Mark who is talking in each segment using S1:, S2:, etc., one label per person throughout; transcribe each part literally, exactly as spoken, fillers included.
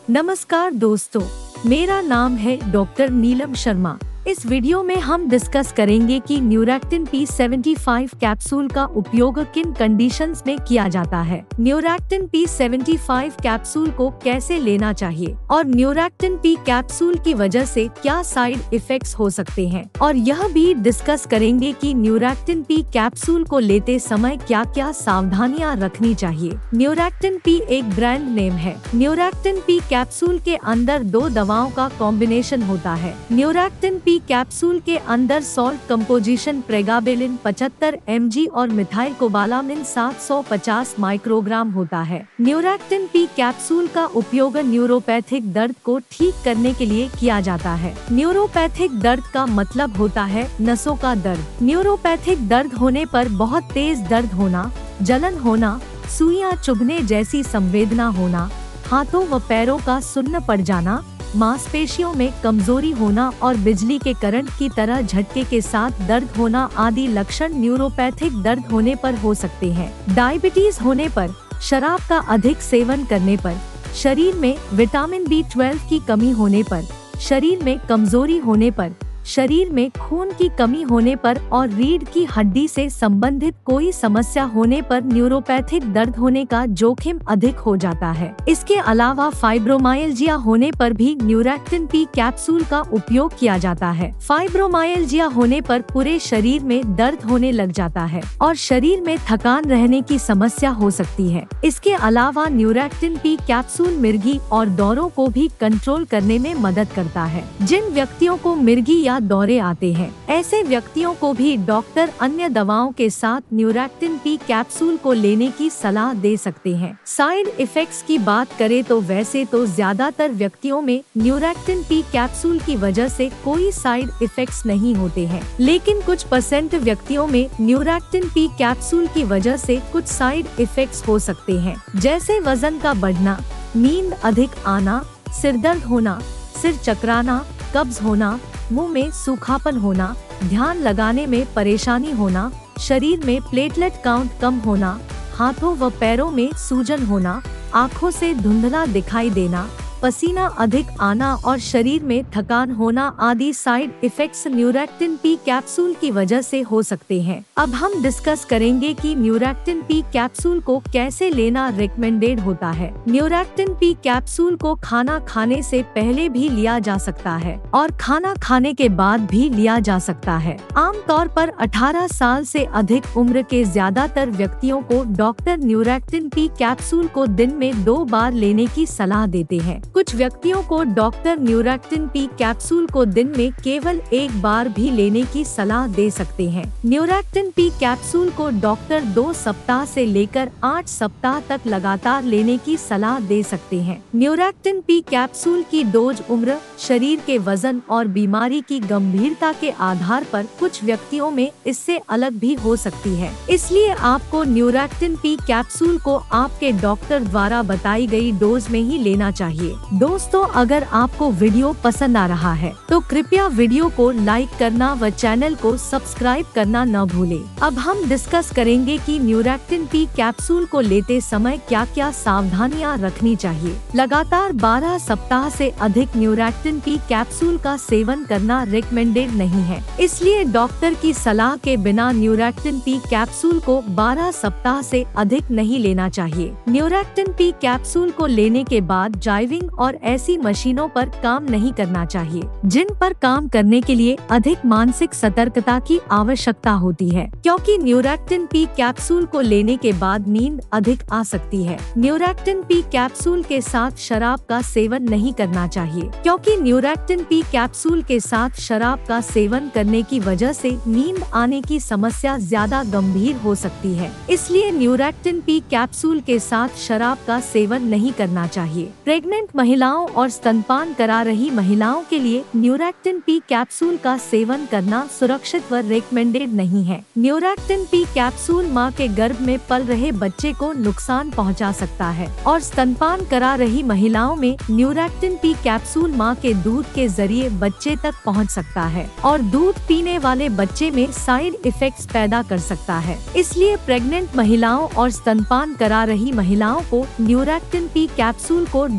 S1: नमस्कार दोस्तों, मेरा नाम है डॉक्टर नीलम शर्मा। इस वीडियो में हम डिस्कस करेंगे कि Neuractin P seventy five capsule का उपयोग किन कंडीशंस में किया जाता है, Neuractin P seventy five capsule को कैसे लेना चाहिए और न्यूरैक्टिन पी कैप्सूल की वजह से क्या साइड इफेक्ट्स हो सकते हैं, और यह भी डिस्कस करेंगे कि न्यूरैक्टिन पी कैप्सूल को लेते समय क्या क्या सावधानियां रखनी चाहिए। न्यूरैक्टिन पी एक ब्रांड नेम है। न्यूरैक्टिन पी कैप्सूल के अंदर दो दवाओं का कॉम्बिनेशन होता है। न्यूरैक्टिन पी कैप्सूल के अंदर सॉल्ट कंपोजिशन प्रेगाबेलिन पचहत्तर एम जी और मिथाइल कोबालामिन सात सौ पचास माइक्रोग्राम होता है। न्यूरैक्टिन पी कैप्सूल का उपयोग न्यूरोपैथिक दर्द को ठीक करने के लिए किया जाता है। न्यूरोपैथिक दर्द का मतलब होता है नसों का दर्द। न्यूरोपैथिक दर्द होने पर बहुत तेज दर्द होना, जलन होना, सुइयां चुभने जैसी संवेदना होना, हाथों व पैरों का सुन्न पड़ जाना, मांसपेशियों में कमजोरी होना और बिजली के करंट की तरह झटके के साथ दर्द होना आदि लक्षण न्यूरोपैथिक दर्द होने पर हो सकते हैं। डायबिटीज होने पर, शराब का अधिक सेवन करने पर, शरीर में विटामिन बी ट्वेल्व की कमी होने पर, शरीर में कमजोरी होने पर, शरीर में खून की कमी होने पर और रीढ़ की हड्डी से संबंधित कोई समस्या होने पर न्यूरोपैथिक दर्द होने का जोखिम अधिक हो जाता है। इसके अलावा फाइब्रोमाइल्जिया होने पर भी न्यूरैक्टिन पी कैप्सूल का उपयोग किया जाता है। फाइब्रोमाइल्जिया होने पर पूरे शरीर में दर्द होने लग जाता है और शरीर में थकान रहने की समस्या हो सकती है। इसके अलावा न्यूरैक्टिन पी कैप्सूल मिर्गी और दौरों को भी कंट्रोल करने में मदद करता है। जिन व्यक्तियों को मिर्गी या दौरे आते हैं, ऐसे व्यक्तियों को भी डॉक्टर अन्य दवाओं के साथ न्यूरैक्टिन पी कैप्सूल को लेने की सलाह दे सकते हैं। साइड इफेक्ट्स की बात करें तो वैसे तो ज्यादातर व्यक्तियों में न्यूरैक्टिन पी कैप्सूल की वजह से कोई साइड इफेक्ट्स नहीं होते हैं, लेकिन कुछ परसेंट व्यक्तियों में न्यूरैक्टिन पी कैप्सूल की वजह से कुछ साइड इफेक्ट्स हो सकते हैं, जैसे वजन का बढ़ना, नींद अधिक आना, सिरदर्द होना, सिर चकराना, कब्ज होना, मुंह में सूखापन होना, ध्यान लगाने में परेशानी होना, शरीर में प्लेटलेट काउंट कम होना, हाथों व पैरों में सूजन होना, आँखों से धुंधला दिखाई देना, पसीना अधिक आना और शरीर में थकान होना आदि side effects Neuractin P capsule की वजह से हो सकते हैं। अब हम डिस्कस करेंगे कि न्यूरैक्टिन पी कैप्सूल को कैसे लेना रिकमेंडेड होता है। न्यूरैक्टिन पी कैप्सूल को खाना खाने से पहले भी लिया जा सकता है और खाना खाने के बाद भी लिया जा सकता है। आमतौर पर अठारह साल से अधिक उम्र के ज्यादातर व्यक्तियों को डॉक्टर न्यूरैक्टिन पी कैप्सूल को दिन में दो बार लेने की सलाह देते हैं। कुछ व्यक्तियों को डॉक्टर न्यूरैक्टिन पी कैप्सूल को दिन में केवल एक बार भी लेने की सलाह दे सकते हैं। न्यूरैक्टिन पी कैप्सूल को डॉक्टर दो सप्ताह से लेकर आठ सप्ताह तक लगातार लेने की सलाह दे सकते हैं। न्यूरैक्टिन पी कैप्सूल की डोज उम्र, शरीर के वजन और बीमारी की गंभीरता के आधार पर कुछ व्यक्तियों में इससे अलग भी हो सकती है। इसलिए आपको न्यूरैक्टिन पी कैप्सूल को आपके डॉक्टर द्वारा बताई गई डोज में ही लेना चाहिए। दोस्तों, अगर आपको वीडियो पसंद आ रहा है तो कृपया वीडियो को लाइक करना व चैनल को सब्सक्राइब करना न भूलें। अब हम डिस्कस करेंगे कि न्यूरैक्टिन पी कैप्सूल को लेते समय क्या क्या सावधानियां रखनी चाहिए। लगातार बारह सप्ताह से अधिक न्यूरैक्टिन पी कैप्सूल का सेवन करना रिकमेंडेड नहीं है, इसलिए डॉक्टर की सलाह के बिना न्यूरैक्टिन पी कैप्सूल को बारह सप्ताह से अधिक नहीं लेना चाहिए। न्यूरैक्टिन पी कैप्सूल को लेने के बाद ड्राइविंग और ऐसी मशीनों पर काम नहीं करना चाहिए जिन पर काम करने के लिए अधिक मानसिक सतर्कता की आवश्यकता होती है, क्योंकि न्यूरैक्टिन पी कैप्सूल को लेने के बाद नींद अधिक आ सकती है। न्यूरैक्टिन पी कैप्सूल के साथ शराब का सेवन नहीं करना चाहिए, क्योंकि न्यूरैक्टिन पी कैप्सूल के साथ शराब का सेवन करने की वजह से नींद आने की समस्या ज्यादा गंभीर हो सकती है। इसलिए न्यूरैक्टिन पी कैप्सूल के साथ शराब का सेवन नहीं करना चाहिए। प्रेग्नेंट महिलाओं और स्तनपान करा रही महिलाओं के लिए न्यूरैक्टिन पी कैप्सूल का सेवन करना सुरक्षित व रिकमेंडेड नहीं है। न्यूरैक्टिन पी कैप्सूल मां के गर्भ में पल रहे बच्चे को नुकसान पहुंचा सकता है और स्तनपान करा रही महिलाओं में न्यूरैक्टिन पी कैप्सूल मां के दूध के जरिए बच्चे तक पहुंच सकता है और दूध पीने वाले बच्चे में साइड इफेक्ट्स पैदा कर सकता है। इसलिए प्रेग्नेंट महिलाओं और स्तनपान करा रही महिलाओं को न्यूरैक्टिन पी कैप्सूल को डॉक्टर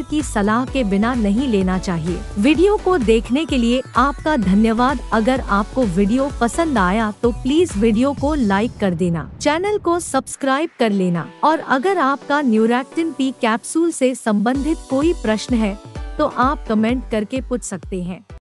S1: की सलाह के बिना नहीं लेना चाहिए। वीडियो को देखने के लिए आपका धन्यवाद। अगर आपको वीडियो पसंद आया तो प्लीज वीडियो को लाइक कर देना, चैनल को सब्सक्राइब कर लेना और अगर आपका न्यूरैक्टिन पी कैप्सूल से संबंधित कोई प्रश्न है तो आप कमेंट करके पूछ सकते हैं।